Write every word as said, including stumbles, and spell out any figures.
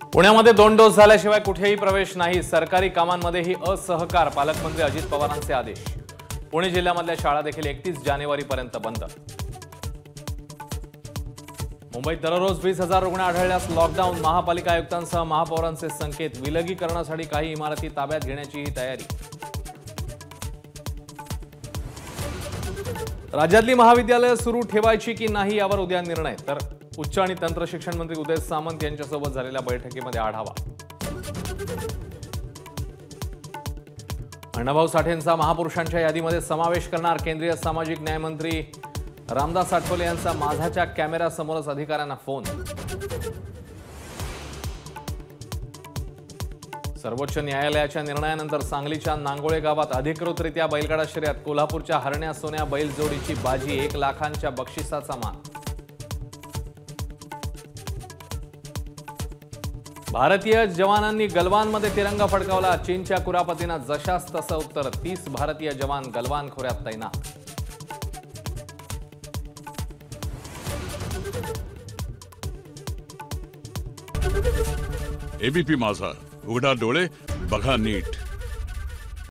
पुण्यामध्ये दोन डोस झाल्याशिवाय कुठेही प्रवेश नाही। सरकारी कामांमध्येही असहकार। पालकमंत्री अजित पवारांचे आदेश। पुणे जिल्ह्यामधल्या शाळा देखील एकतीस जानेवारी पर्यंत बंद। मुंबईत दररोज वीस हजार रुग्ण आढळल्यास लॉकडाऊन। महापालिका आयुक्तांसह महापौरांचे संकेत। विलगीकरणासाठी काही इमारती ताब्यात घेण्याचीही तयारी। राज्यातली महाविद्यालय सुरू ठेवायची की नाही यावर उद्या निर्णय। तर उच्च आणि तंत्र शिक्षण मंत्री उदय सामंत यांच्यासोबत झालेल्या बैठकीमध्ये आढावा। अण्णाभाऊ साठेंचा महापुरुषांच्या यादीमध्ये समावेश करणार केंद्रीय सामाजिक न्याय मंत्री रामदास आठवले यांचा माझाच्या कॅमेऱ्यासमोरच अधिकाऱ्यांना फोन। सर्वोच्च न्यायालयाच्या निर्णयानंतर सांगलीच्या नांगोळे गावात अधिकृतरित्या बैलगाडा शर्यत। कोल्हापूरच्या हरण्या सोन्या बैल जोडीची बाजी। एक लाखांच्या बक्षिसाचा मान। भारतीय जवानांनी गलवानमध्ये तिरंगा फडकावला। चीनच्या कुरापतींना जशास तसं उत्तर। तीस भारतीय जवान गलवान खोऱ्यात तैनात। एबीपी माझा, उघडा डोळे बघा नीट।